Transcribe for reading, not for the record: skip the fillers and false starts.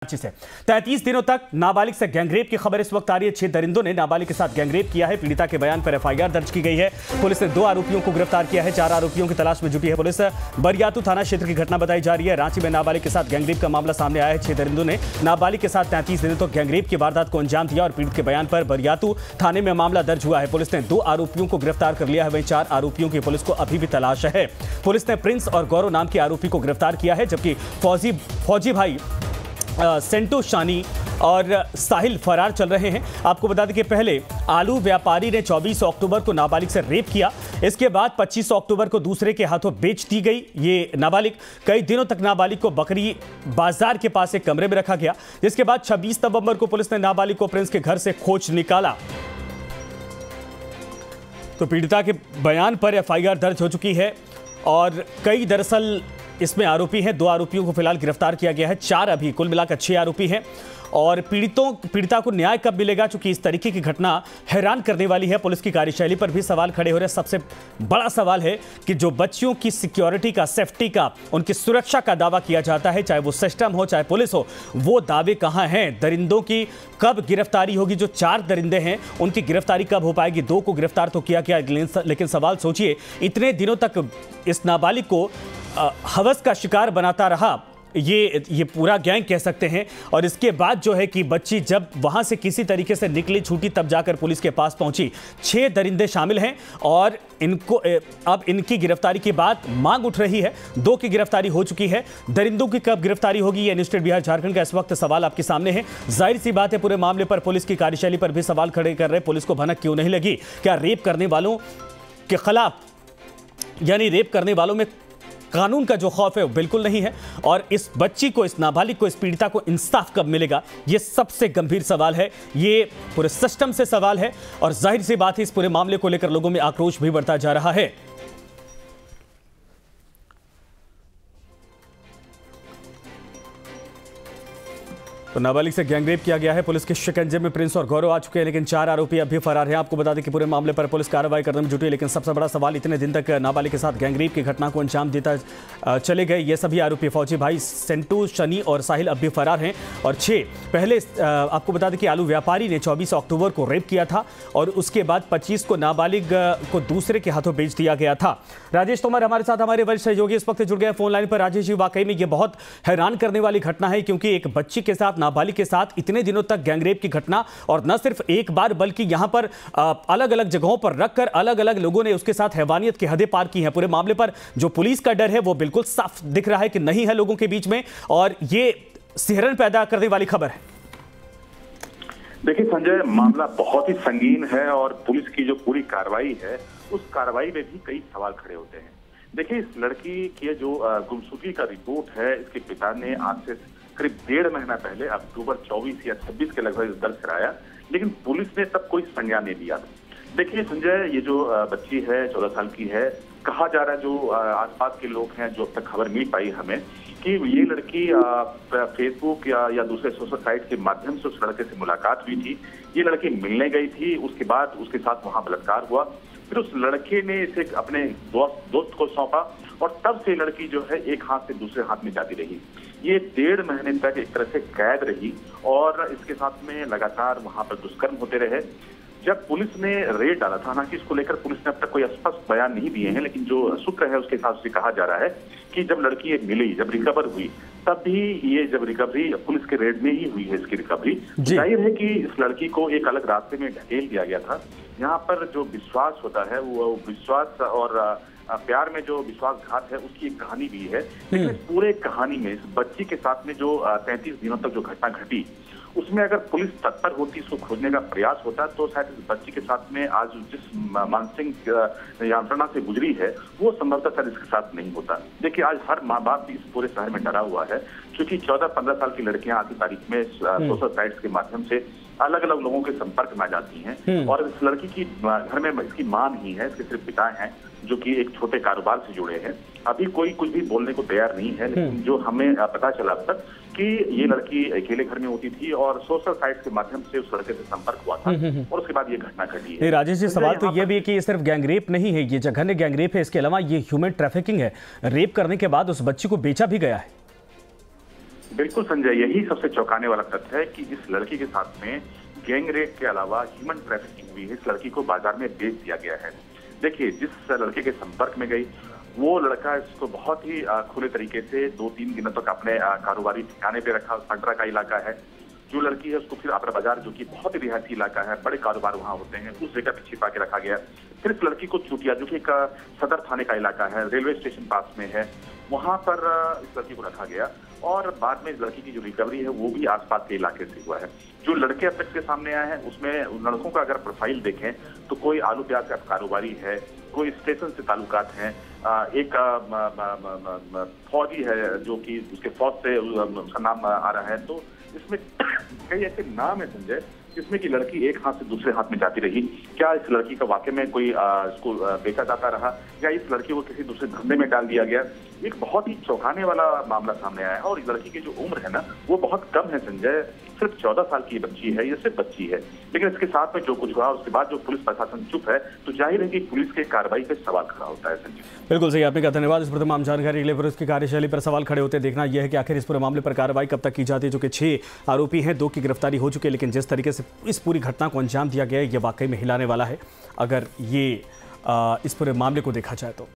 से 33 दिनों तक नाबालिग से गैंगरेप की खबर इस वक्त आ रही है। 6 दरिंदों ने नाबालिग के साथ गैंगरेप किया है। पीड़िता के बयान पर एफआईआर दर्ज की गई है। पुलिस ने 2 आरोपियों को गिरफ्तार किया है। 4 आरोपियों की तलाश में जुटी है पुलिस। बरियातू थाना क्षेत्र की घटना बताई जा रही है। रांची में नाबालिग के साथ गैंगरेप का मामला सामने आया है। 6 दरिंदों ने नाबालिग के साथ 33 दिनों तक गैंगरेप की वारदात को अंजाम दिया और पीड़ित के बयान पर बरियातू थाने में मामला दर्ज हुआ है। पुलिस ने 2 आरोपियों को गिरफ्तार कर लिया है। वहीं 4 आरोपियों की पुलिस को अभी भी तलाश है। पुलिस ने प्रिंस और गौरव नाम के आरोपी को गिरफ्तार किया है, जबकि फौजी भाई सेंटू शानी और साहिल फरार चल रहे हैं। आपको बता दें कि पहले आलू व्यापारी ने 24 अक्टूबर को नाबालिग से रेप किया। इसके बाद 25 अक्टूबर को दूसरे के हाथों बेच दी गई ये नाबालिग। कई दिनों तक नाबालिग को बकरी बाजार के पास एक कमरे में रखा गया, जिसके बाद 26 नवंबर को पुलिस ने नाबालिग को प्रिंस के घर से खोज निकाला। तो पीड़िता के बयान पर एफआईआर दर्ज हो चुकी है और कई दरअसल इसमें आरोपी हैं। 2 आरोपियों को फिलहाल गिरफ्तार किया गया है। 4 अभी, कुल मिलाकर 6 आरोपी हैं। और पीड़िता को न्याय कब मिलेगा, चूंकि इस तरीके की घटना हैरान करने वाली है। पुलिस की कार्यशैली पर भी सवाल खड़े हो रहे हैं। सबसे बड़ा सवाल है कि जो बच्चियों की सिक्योरिटी का, सेफ्टी का, उनकी सुरक्षा का दावा किया जाता है, चाहे वो सिस्टम हो चाहे पुलिस हो, वो दावे कहां हैं? दरिंदों की कब गिरफ्तारी होगी? जो 4 दरिंदे हैं उनकी गिरफ्तारी कब हो पाएगी? 2 को गिरफ्तार तो किया गया, लेकिन सवाल सोचिए, इतने दिनों तक इस नाबालिग को हवस का शिकार बनाता रहा ये पूरा गैंग कह सकते हैं। और इसके बाद जो है कि बच्ची जब वहां से किसी तरीके से निकली छूटी तब जाकर पुलिस के पास पहुंची। 6 दरिंदे शामिल हैं और इनको अब इनकी गिरफ्तारी के बाद मांग उठ रही है। 2 की गिरफ्तारी हो चुकी है। दरिंदों की कब गिरफ्तारी होगी, ये न्यूज़ बिहार झारखंड का इस वक्त सवाल आपके सामने है। जाहिर सी बात है, पूरे मामले पर पुलिस की कार्यशैली पर भी सवाल खड़े कर रहे। पुलिस को भनक क्यों नहीं लगी? क्या रेप करने वालों के खिलाफ, यानी रेप करने वालों में कानून का जो खौफ है वो बिल्कुल नहीं है? और इस बच्ची को, इस नाबालिग को, इस पीड़िता को इंसाफ कब मिलेगा, ये सबसे गंभीर सवाल है। ये पूरे सिस्टम से सवाल है और जाहिर सी बात है इस पूरे मामले को लेकर लोगों में आक्रोश भी बढ़ता जा रहा है। तो नाबालिग से गैंगरेप किया गया है। पुलिस के शिकंजे में प्रिंस और गौरव आ चुके हैं, लेकिन 4 आरोपी अभी फरार हैं। आपको बता दें कि पूरे मामले पर पुलिस कार्रवाई करने में जुटी है, लेकिन सबसे बड़ा सवाल, इतने दिन तक नाबालिग के साथ गैंगरेप की घटना को अंजाम देता चले गए ये सभी आरोपी फौजी भाई सेंटू, शनी और साहिल अब भी फरार हैं। और 6 पहले आपको बता दें कि आलू व्यापारी ने 24 अक्टूबर को रेप किया था और उसके बाद 25 को नाबालिग को दूसरे के हाथों बेच दिया गया था। राजेश तोमर हमारे साथ, हमारे वरिष्ठ सहयोगी इस वक्त जुड़ गए फोन लाइन पर। राजेश जी, वाकई में ये बहुत हैरान करने वाली घटना है, क्योंकि एक बच्ची के साथ, नाबालिग के साथ इतने दिनों तक गैंगरेप की घटना, और न सिर्फ एक बार बल्कि यहां पर अलग अलग जगहों पर रखकर अलग अलग लोगों ने उसके साथ हैवानियत की हदें पार की हैं। पूरे मामले पर जो पुलिस का डर है वो बिल्कुल साफ दिख रहा है कि नहीं है लोगों के बीच में, और ये सिहरन पैदा करने वाली खबर है। देखिए संजय, मामला बहुत ही संगीन है और पुलिस की जो पूरी कार्रवाई है उस कार्रवाई में भी कई सवाल खड़े होते हैं। देखिए, इस लड़की की जो गुमशुदगी का रिपोर्ट है, इसके पिता ने आज से करीब 1.5 महीना पहले अक्टूबर 24 या 26 के लगभग दर्ज कराया, लेकिन पुलिस ने तब कोई संज्ञान नहीं लिया। देखिए संजय, ये जो बच्ची है 14 साल की है, कहा जा रहा है, जो आसपास के लोग हैं, जो अब तक खबर मिल पाई हमें, कि ये लड़की फेसबुक या दूसरे सोशल साइट के माध्यम से उस लड़के से मुलाकात हुई थी। ये लड़की मिलने गई थी, उसके बाद उसके साथ वहां बलात्कार हुआ। फिर उस लड़के ने इसे अपने दोस्त को सौंपा और तब से लड़की जो है एक हाथ से दूसरे हाथ में जाती रही। ये 1.5 महीने तक एक तरह से कैद रही और इसके साथ में लगातार वहां पर दुष्कर्म होते रहे। जब पुलिस ने रेड डाला था, हालांकि इसको लेकर पुलिस ने अब तक कोई स्पष्ट बयान नहीं दिए हैं, लेकिन जो सूत्र है उसके हिसाब से कहा जा रहा है कि जब लड़की ये मिली, जब रिकवर हुई, तब भी ये जब रिकवरी पुलिस के रेड में ही हुई है इसकी रिकवरी। जाहिर है कि इस लड़की को एक अलग रास्ते में ढकेल दिया गया था। यहाँ पर जो विश्वास होता है वो विश्वास और प्यार में जो विश्वासघात है उसकी एक कहानी भी है। लेकिन इस पूरे कहानी में इस बच्ची के साथ में जो 33 दिनों तक जो घटना घटी, उसमें अगर पुलिस तत्पर होती, इसको खोजने का प्रयास होता, तो शायद इस बच्ची के साथ में आज जिस मानसिक यंत्रणा से गुजरी है वो संभवतः शायद इसके साथ नहीं होता। देखिए, आज हर माँ बाप इस पूरे शहर में डरा हुआ है, क्योंकि 14-15 साल की लड़कियां आज की तारीख में सोशल साइट्स के माध्यम से अलग अलग लोगों के संपर्क में आ जाती हैं। और इस लड़की की घर में इसकी मां नहीं है, इसके सिर्फ पिता हैं, जो कि एक छोटे कारोबार से जुड़े हैं। अभी कोई कुछ भी बोलने को तैयार नहीं है, लेकिन जो हमें पता चला अब तक कि ये लड़की अकेले घर में होती थी और सोशल साइट के माध्यम से उस लड़के से संपर्क हुआ था और उसके बाद ये घटना घटी है। राजेश जी, सवाल तो ये भी है कि ये सिर्फ गैंगरेप नहीं है, ये जघन्य गैंगरेप है, इसके अलावा ये ह्यूमन ट्रैफिकिंग है। रेप करने के बाद उस बच्ची को बेचा भी गया है। बिल्कुल संजय, यही सबसे चौंकाने वाला तथ्य है कि इस लड़की के साथ में गैंग रेप के अलावा ह्यूमन ट्रैफिकिंग हुई है। इस लड़की को बाजार में बेच दिया गया है। देखिए, जिस लड़के के संपर्क में गई वो लड़का इसको बहुत ही खुले तरीके से 2-3 दिनों तक अपने कारोबारी ठिकाने पे रखा। पंडरा का इलाका है। जो लड़की है उसको फिर अपना बाजार, जो कि बहुत ही रिहायती इलाका है, बड़े कारोबार वहां होते हैं, उस जगह पे छिपा के रखा गया। फिर इस लड़की को चूटिया, जो कि एक सदर थाने का इलाका है, रेलवे स्टेशन पास में है, वहां पर इस लड़की को रखा गया। और बाद में इस लड़की की जो रिकवरी है वो भी आसपास के इलाके से हुआ है। जो लड़के अब तक के सामने आए हैं उसमें लड़कों का अगर प्रोफाइल देखें तो कोई आलू प्याज का कारोबारी है, कोई स्टेशन से ताल्लुकात हैं, एक फौजी है जो कि उसके फौज से उसका नाम आ रहा है। तो इसमें कई ऐसे नाम है संजय जिसमें कि लड़की एक हाथ से दूसरे हाथ में जाती रही। क्या इस लड़की का वाकई में कोई इसको बेचा जाता रहा या इस लड़की को किसी दूसरे धंधे में डाल दिया गया? एक बहुत ही चौंकाने वाला मामला सामने आया है। और इस लड़की की जो उम्र है ना वो बहुत कम है संजय, सिर्फ 14 साल की बच्ची है, ये सिर्फ बच्ची है। लेकिन इसके साथ में जो कुछ हुआ उसके बाद जो पुलिस प्रशासन चुप है तो जाहिर है कि पुलिस के कार्रवाई पे सवाल खड़ा होता है संजय। बिल्कुल सही, आपने कहा। धन्यवाद इस पर तमाम जानकारी के लिए। पुलिस की कार्यशैली पर सवाल खड़े होते देखना यह है कि आखिर इस पूरे मामले पर कार्रवाई कब तक की जाती है। जो कि 6 आरोपी हैं, 2 की गिरफ्तारी हो चुकी है, लेकिन जिस तरीके से इस पूरी घटना को अंजाम दिया गया है ये वाकई में हिलाने वाला है अगर ये इस पूरे मामले को देखा जाए तो।